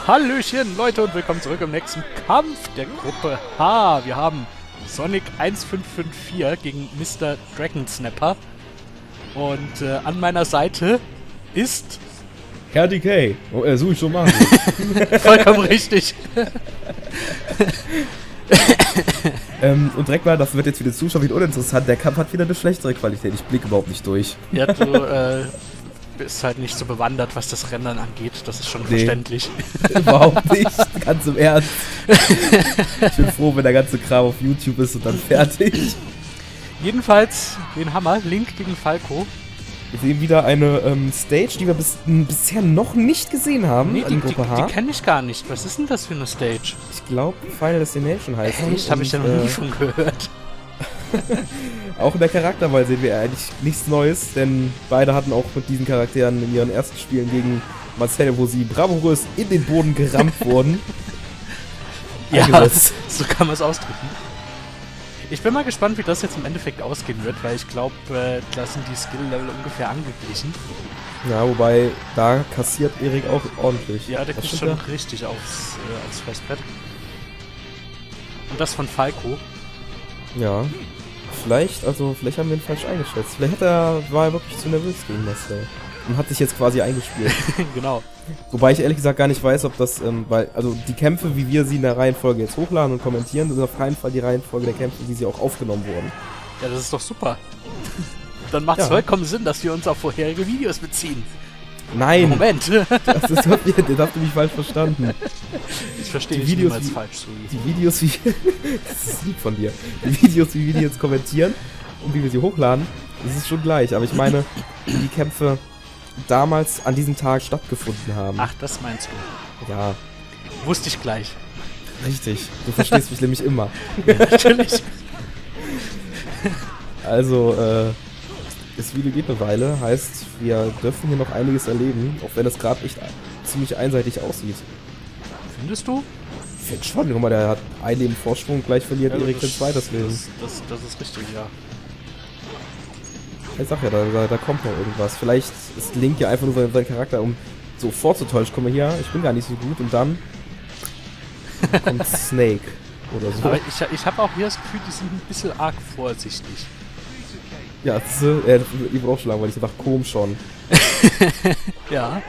Hallöchen, Leute, und willkommen zurück im nächsten Kampf der Gruppe H. Wir haben Sonic 1554 gegen Mr. Dragonsnapper. Und an meiner Seite ist... Herr DK. Oh, suche ich schon mal. Vollkommen richtig. Und direkt mal, das wird jetzt für die Zuschauer wieder uninteressant. Der Kampf hat wieder eine schlechtere Qualität. Ich blicke überhaupt nicht durch. Ja, du bist halt nicht so bewandert, was das Rendern angeht. Das ist schon verständlich. Überhaupt nicht. Ganz im Ernst. Ich bin froh, wenn der ganze Kram auf YouTube ist und dann fertig. Jedenfalls, den Hammer, Link gegen Falco. Wir sehen wieder eine Stage, die wir bisher noch nicht gesehen haben. Nee, in Gruppe H. Die kenne ich gar nicht. Was ist denn das für eine Stage? Ich glaube, Final Destination heißt die. Echt? Habe ich ja noch nie von gehört. Auch in der Charakterwahl sehen wir eigentlich nichts Neues, denn beide hatten auch mit diesen Charakteren in ihren ersten Spielen gegen Marcel, wo sie bravourös in den Boden gerammt wurden. Ja, so kann man es ausdrücken. Ich bin mal gespannt, wie das jetzt im Endeffekt ausgehen wird, weil ich glaube, da sind die Skill-Level ungefähr angeglichen. Ja, wobei, da kassiert Erik auch ordentlich. Ja, der kriegt schon richtig aufs Fressbrett. Und das von Falco. Ja. Vielleicht haben wir ihn falsch eingeschätzt. Vielleicht war er wirklich zu nervös gegen Marcel. Und hat sich jetzt quasi eingespielt. Genau. Wobei ich ehrlich gesagt gar nicht weiß, ob das, also die Kämpfe, wie wir sie in der Reihenfolge jetzt hochladen und kommentieren, sind auf keinen Fall die Reihenfolge der Kämpfe, wie sie auch aufgenommen wurden. Ja, das ist doch super. Dann macht es vollkommen Sinn, dass wir uns auf vorherige Videos beziehen. Nein! Moment! Das habt ihr mich falsch verstanden. Ich verstehe dich niemals falsch, Sui. Die Videos, wie... Das ist lieb von dir. Die Videos, wie wir die jetzt kommentieren und wie wir sie hochladen, das ist schon gleich. Aber ich meine, wie die Kämpfe damals an diesem Tag stattgefunden haben. Ach, das meinst du? Ja. Wusste ich gleich. Richtig. Du verstehst mich nämlich immer. Ja, natürlich. Also, das Video geht eine Weile, heißt, wir dürfen hier noch einiges erleben, auch wenn es gerade echt ziemlich einseitig aussieht. Findest du? Ich finde schon, guck mal, der hat ein Leben Vorsprung, gleich verliert Erik den zweites Leben. Das ist richtig, ja. Ich sag ja, da kommt noch irgendwas. Vielleicht ist Link ja einfach nur sein Charakter, um so vorzutäuschen. Komm mal hier, ich bin gar nicht so gut und dann kommt Snake oder so. Aber ich habe auch hier das Gefühl, die sind ein bisschen arg vorsichtig. Ja, das ist, ich wurde auch schon langweilig, ich dachte, komm schon. Ja.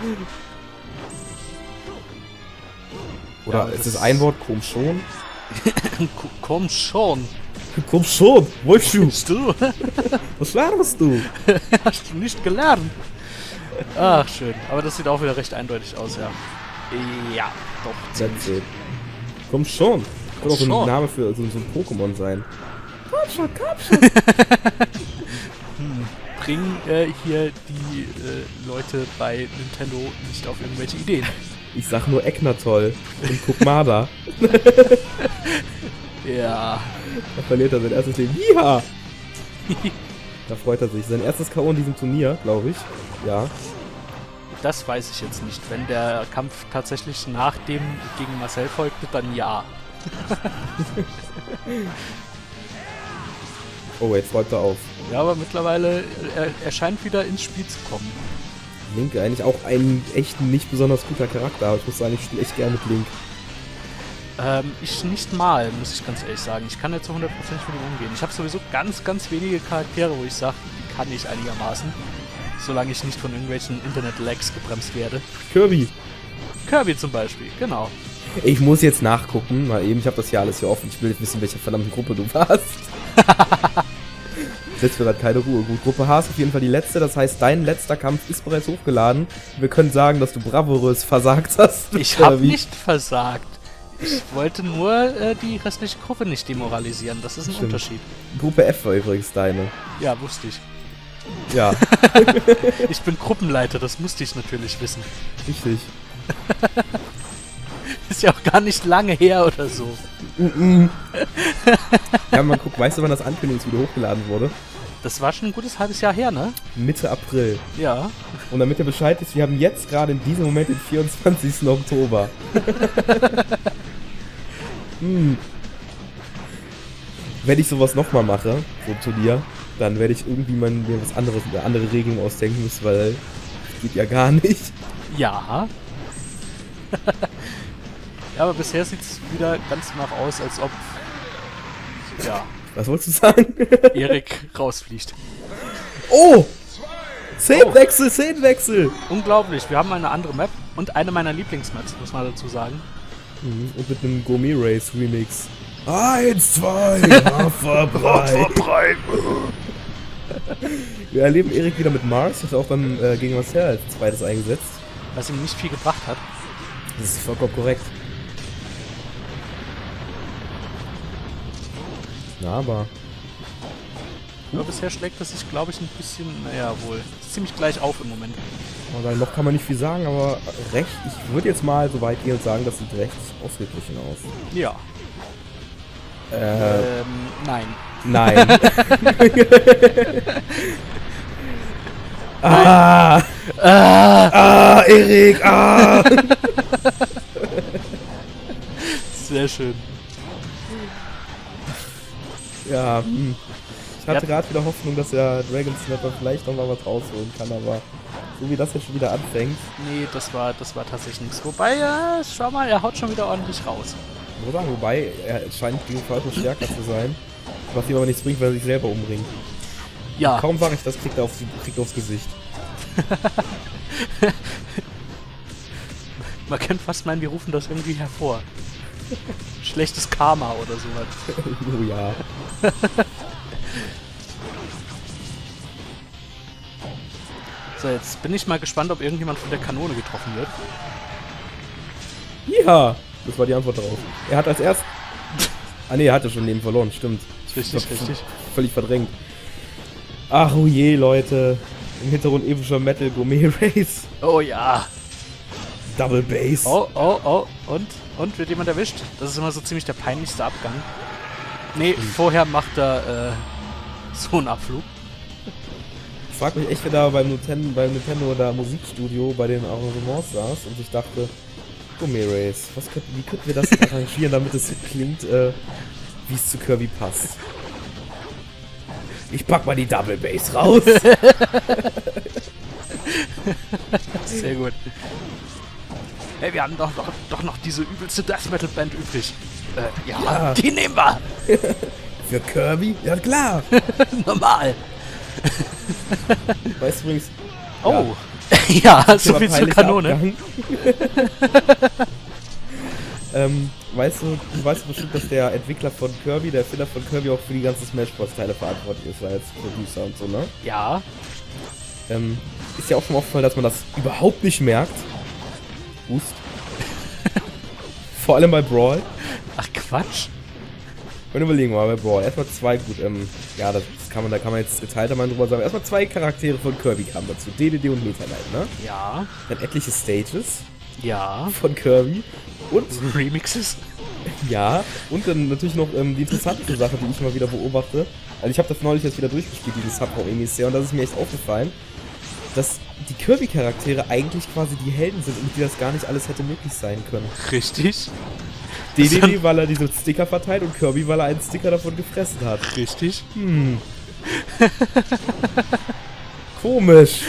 Oder ja, ist das ein Wort, komm schon? Komm schon. Komm schon, wolltest du? Du? Was lernst du? Hast du nicht gelernt? Ach, schön. Aber das sieht auch wieder recht eindeutig aus, ja. Ja, doch, ziemlich. Komm schon. Kann auch so ein Name für so ein Pokémon sein. Komm schon. Bring hier die Leute bei Nintendo nicht auf irgendwelche Ideen. Ich sag nur Ecknatoll und Kuckmada. Ja. Da verliert er sein erstes Leben. Ja! Da freut er sich. Sein erstes K.O. in diesem Turnier, glaube ich. Ja. Das weiß ich jetzt nicht. Wenn der Kampf tatsächlich nach dem gegen Marcel folgte, dann ja. Oh, jetzt räumt er auf. Ja, aber mittlerweile, er scheint wieder ins Spiel zu kommen. Link eigentlich auch ein echt nicht besonders guter Charakter, aber ich muss sagen, ich spiele echt gerne mit Link. Ich nicht mal, muss ich ganz ehrlich sagen. Ich kann jetzt zu 100% mit ihm umgehen. Ich habe sowieso ganz, ganz wenige Charaktere, wo ich sage, die kann ich einigermaßen. Solange ich nicht von irgendwelchen Internet-Lags gebremst werde. Kirby. Kirby zum Beispiel, genau. Ich muss jetzt nachgucken, mal eben, ich habe das hier alles hier offen. Ich will wissen, welche verdammten Gruppe du warst. Setzt mir gerade keine Ruhe. Gut, Gruppe H ist auf jeden Fall die letzte, das heißt, dein letzter Kampf ist bereits hochgeladen. Wir können sagen, dass du bravourös versagt hast. Ich habe nicht versagt. Ich wollte nur die restliche Gruppe nicht demoralisieren. Das ist ein Unterschied. Gruppe F war übrigens deine. Ja, wusste ich. Ja. Ich bin Gruppenleiter, das musste ich natürlich wissen. Richtig. Ist ja auch gar nicht lange her oder so. Ja, mal gucken, weißt du, wann das Ankündigungsvideo hochgeladen wurde? Das war schon ein gutes halbes Jahr her, ne? Mitte April. Ja. Und damit ihr Bescheid wisst, wir haben jetzt gerade in diesem Moment den 24. Oktober. Wenn ich sowas nochmal mache, so ein Turnier, dann werde ich irgendwie mir was anderes, eine andere Regelung ausdenken müssen, weil das geht ja gar nicht. Ja. Ja, aber bisher sieht es wieder ganz danach aus, als ob... Ja, Was wolltest du sagen? Erik rausfliegt. Oh! Szenenwechsel, Szenenwechsel! Unglaublich, wir haben eine andere Map und eine meiner Lieblingsmaps, muss man dazu sagen. Und mit einem Gourmet Race Remix. 1, 2, Haferbrei. Wir erleben Erik wieder mit Mars, hat auch dann gegen Marcel als zweites eingesetzt. Was ihm nicht viel gebracht hat. Das ist vollkommen korrekt. Na, aber... Aber bisher schlägt das sich, glaube ich, ein bisschen, naja, wohl, ziemlich gleich auf im Moment. Aber noch kann man nicht viel sagen, aber recht, ich würde jetzt mal so weit gehen und sagen, das sieht recht ausgeglichen aus. Ja. Nein. Nein. Erik, Sehr schön. Ja, Ich hatte gerade wieder Hoffnung, dass der Dragon Snapper vielleicht noch mal was rausholen kann, aber so wie das jetzt schon wieder anfängt. Nee, das war tatsächlich nichts. Wobei, schau mal, er haut schon wieder ordentlich raus. Ich muss sagen, wobei, er scheint gegen Falco stärker zu sein. Was ihm aber nichts bringt, weil er sich selber umbringt. Ja. Kaum sage ich das, kriegt er aufs Gesicht. Man könnte fast meinen, wir rufen das irgendwie hervor. Schlechtes Karma oder sowas. Oh ja. So, jetzt bin ich mal gespannt, ob irgendjemand von der Kanone getroffen wird. Ja, das war die Antwort darauf. Er hat als erst... Ah ne, er hatte schon Leben verloren, stimmt. Richtig. Völlig verdrängt. Ach oh je, Leute. Im Hintergrund epischer Metal Gourmet Race. Oh ja. Double Bass. Oh. Und wird jemand erwischt? Das ist immer so ziemlich der peinlichste Abgang. Nee, vorher macht er so einen Abflug. Ich frag mich echt, wer da beim Nintendo da Musikstudio bei den Arrangements saß und ich dachte, Gourmet Race, wie könnten wir das arrangieren, damit es klingt, wie es zu Kirby passt. Ich pack mal die Double Bass raus. Sehr gut. Hey, wir haben doch noch diese übelste Death Metal Band übrig. Ja, die nehmen wir. Für Kirby? Ja klar. Normal. Weißt du übrigens... Oh. Ja, so viel zur Kanone. Weißt du bestimmt, dass der Entwickler von Kirby, der Erfinder von Kirby auch für die ganzen Smash Bros. Teile verantwortlich ist, als Producer und so, ne? Ja. Ist ja auch schon aufgefallen, dass man das überhaupt nicht merkt. Hust. Vor allem bei Brawl. Ach Quatsch. Und überlegen wir mal bei Brawl. Erstmal zwei, gut, ja, da kann man jetzt geteilter Meinung drüber sagen. Erstmal zwei Charaktere von Kirby kamen dazu. DDD und Meta Knight, ne? Ja. Dann etliche Stages. Ja. Von Kirby. Und Remixes. Ja, und dann natürlich noch die interessante Sache, die ich mal wieder beobachte. Also ich habe das neulich jetzt wieder durchgespielt, dieses Subraum Emissär, und das ist mir echt aufgefallen, dass die Kirby-Charaktere eigentlich quasi die Helden sind und die das gar nicht alles hätte möglich sein können. Richtig. DDD, weil er diese Sticker verteilt und Kirby, weil er einen Sticker davon gefressen hat. Richtig. Komisch.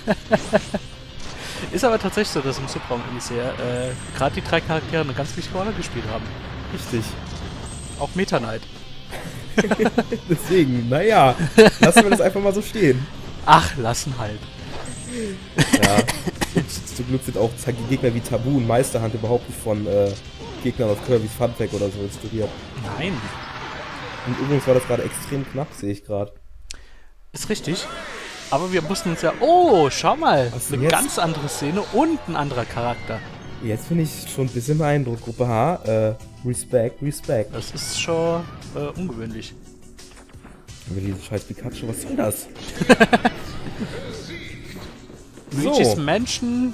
Ist aber tatsächlich so, dass im Subraum Emissär gerade die drei Charaktere eine ganz wichtige Rolle gespielt haben. Richtig. Auch Meta Knight. Deswegen, naja, lassen wir das einfach mal so stehen. Ach, lassen halt. Ja, zum Glück sind auch Gegner wie Tabu und Meisterhand überhaupt nicht von Gegnern aus Kirby's Funpack oder so inspiriert. Nein. Und übrigens war das gerade extrem knapp, sehe ich gerade. Ist richtig. Aber wir mussten uns ja... Oh, schau mal. Eine jetzt? ganz andere Szene und ein anderer Charakter. Jetzt bin ich schon ein bisschen beeindruckt. Gruppe H, Respect. Das ist schon ungewöhnlich. Aber diese scheiß Pikachu, was soll das? Luigi's Mansion,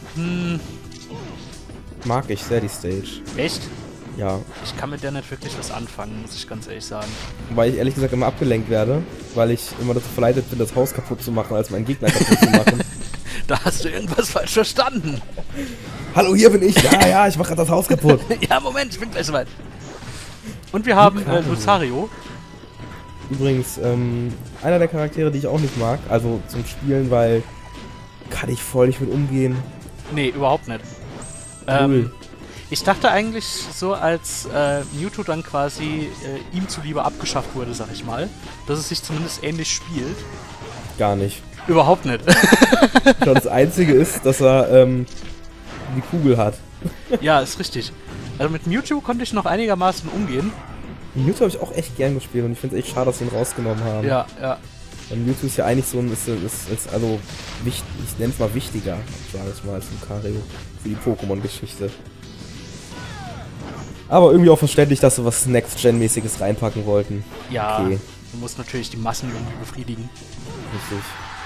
Mag ich sehr die Stage. Echt? Ja. Ich kann mit der nicht wirklich was anfangen, muss ich ganz ehrlich sagen. Weil ich ehrlich gesagt immer abgelenkt werde, weil ich immer dazu verleitet bin, das Haus kaputt zu machen, als meinen Gegner kaputt zu machen. Da hast du irgendwas falsch verstanden. Hallo, hier bin ich. Ja, ich mache gerade das Haus kaputt. Ja, Moment, ich bin gleich soweit. Und wir haben Lucario. Übrigens, einer der Charaktere, die ich auch nicht mag, also zum Spielen, weil kann ich voll nicht mit umgehen. Nee, überhaupt nicht. Cool. Ich dachte eigentlich so, als Mewtwo dann quasi ihm zuliebe abgeschafft wurde, sag ich mal, dass es sich zumindest ähnlich spielt. Gar nicht. Überhaupt nicht. Schon das Einzige ist, dass er die Kugel hat. Ja, ist richtig. Also mit Mewtwo konnte ich noch einigermaßen umgehen. Mewtwo habe ich auch echt gern gespielt und ich finde es echt schade, dass sie ihn rausgenommen haben. Ja, ja. Weil Mewtwo ist ja eigentlich so ein, ist also, ich nenne es mal wichtiger, sage ich mal, als Lucario für die Pokémon-Geschichte. Aber irgendwie auch verständlich, dass sie was Next-Gen-mäßiges reinpacken wollten. Ja, okay. du musst natürlich die Massen irgendwie befriedigen. Richtig.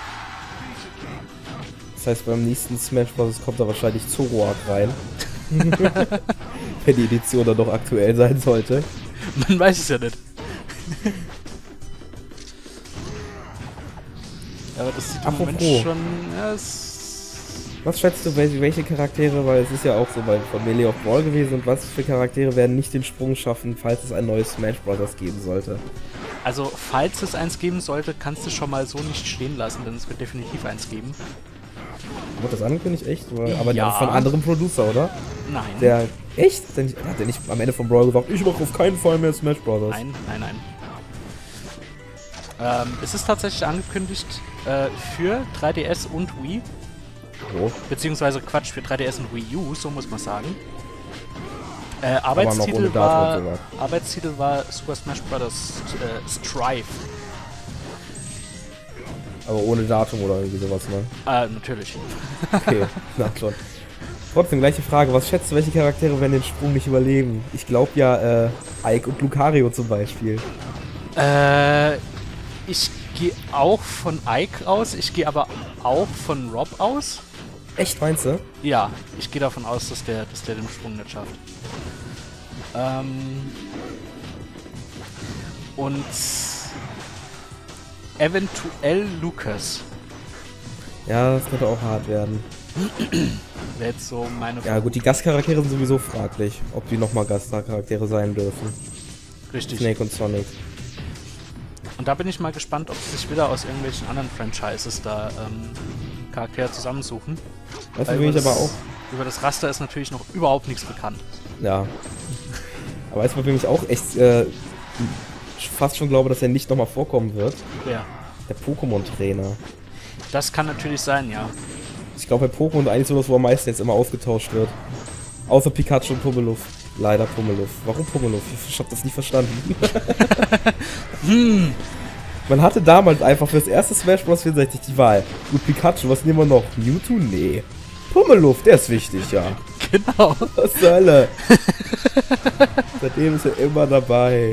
Das heißt, beim nächsten Smash Bros. Kommt da wahrscheinlich Zoroark rein. Wenn die Edition dann doch aktuell sein sollte. Man weiß es ja nicht. Aber das sieht im Moment schon... Ja, was schätzt du, welche Charaktere, weil es ist ja auch so von Melee of Brawl gewesen, und was für Charaktere werden nicht den Sprung schaffen, falls es ein neues Smash Bros. Geben sollte? Also, falls es eins geben sollte, kannst du schon mal so nicht stehen lassen, denn es wird definitiv eins geben. Wurde das angekündigt, echt? Aber ja. Von anderem Producer, oder? Nein. Der, echt? Hat der nicht am Ende von Brawl gesagt, ich mache auf keinen Fall mehr Smash Bros.? Nein, nein, nein. Es ist tatsächlich angekündigt für 3DS und Wii. Oh. Beziehungsweise Quatsch, für 3DS und Wii U, so muss man sagen. Arbeitstitel war Super Smash Bros. Strive. Aber ohne Datum oder irgendwie sowas, ne? Natürlich. Okay, na schon. Trotzdem, gleiche Frage. Was schätzt du, welche Charaktere werden den Sprung nicht überleben? Ich glaube ja, Ike und Lucario zum Beispiel. Ich gehe auch von Ike aus, ich gehe aber auch von Rob aus. Echt, meinst du? Ja, ich gehe davon aus, dass der den Sprung nicht schafft. Und eventuell Lucas. Ja, das könnte auch hart werden. Wäre jetzt so meine... Ja gut, die Gastcharaktere sind sowieso fraglich, ob die nochmal Gastcharaktere sein dürfen. Richtig. Snake und Sonic. Und da bin ich mal gespannt, ob sie sich wieder aus irgendwelchen anderen Franchises da Charaktere zusammensuchen. Weißt du, wen ich aber auch... Über das Raster ist natürlich noch überhaupt nichts bekannt. Ja. Aber weißt du, wem ich auch echt fast schon glaube, dass er nicht nochmal vorkommen wird? Wer? Der Pokémon-Trainer. Das kann natürlich sein, ja. Ich glaube, bei Pokémon eigentlich so das, wo am meisten jetzt immer ausgetauscht wird. Außer Pikachu und Pummeluff. Leider Pummeluff. Warum Pummeluff? Ich hab das nie verstanden. Man hatte damals einfach fürs erste Smash Bros. 64 die Wahl. Gut, Pikachu, was nehmen wir noch? Mewtwo? Nee. Pummeluff, der ist wichtig, ja. Genau. Was zur Hölle? Seitdem ist er immer dabei.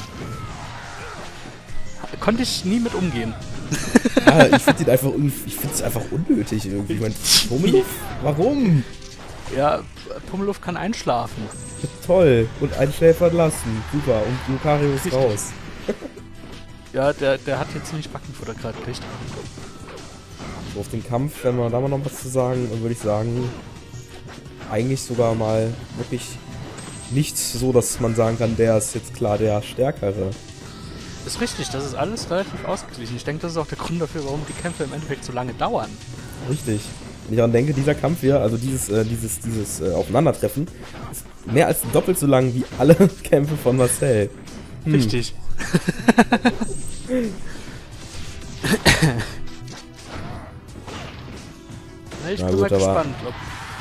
Konnte ich nie mit umgehen. Ja, ich finde es einfach unnötig irgendwie. Ich mein, Pummeluff? Warum? Ja, Pummeluff kann einschlafen. Toll. Und einschläfern lassen. Super. Und Lucario ist raus. Ja, der hat jetzt nicht Backenfutter gerade gekriegt. So, auf den Kampf, wenn wir da mal noch was zu sagen, dann würde ich sagen, eigentlich sogar mal wirklich nicht so, dass man sagen kann, der ist jetzt klar der Stärkere. Ist richtig, das ist alles relativ ausgeglichen. Ich denke, das ist auch der Grund dafür, warum die Kämpfe im Endeffekt so lange dauern. Richtig. Wenn ich daran denke, dieser Kampf hier, also dieses Aufeinandertreffen, ist mehr als doppelt so lang wie alle Kämpfe von Marcel. Richtig. Ich bin mal gespannt, ob...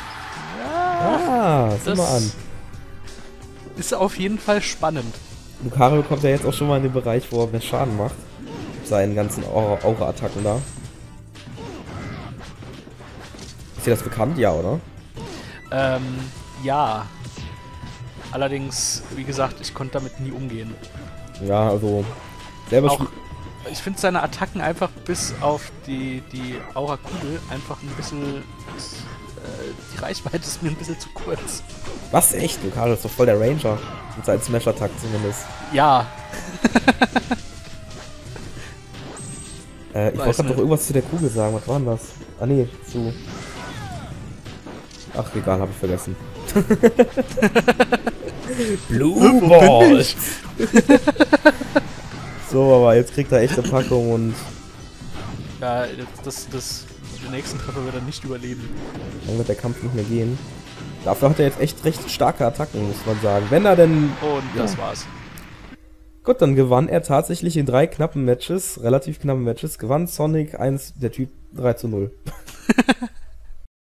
Ja, sieh mal an. Ist auf jeden Fall spannend. Lucario kommt ja jetzt auch schon mal in den Bereich, wo er mehr Schaden macht. Seinen ganzen Aura-Attacken da. Ist dir das bekannt? Ja, oder? Ja. Allerdings, wie gesagt, ich konnte damit nie umgehen. Ja, also... selber auch, ich finde seine Attacken einfach bis auf die Aura-Kugel einfach ein bisschen... die Reichweite ist mir ein bisschen zu kurz. Was? Echt? Lucario ist doch voll der Ranger. Mit seinen Smash-Attack zumindest. Ja. Ich wollte doch irgendwas zu der Kugel sagen. Was war denn das? Ah nee, zu... Ach, egal, habe ich vergessen. Blue Balls! So, aber jetzt kriegt er echte Packung und... Ja, den nächsten Treffer wird er nicht überleben. Dann wird der Kampf nicht mehr gehen. Dafür hat er jetzt echt recht starke Attacken, muss man sagen. Wenn er denn... Und das war's. Gut, dann gewann er tatsächlich in 3 knappen Matches, relativ knappen Matches, gewann Sonic 1, der Typ 3:0.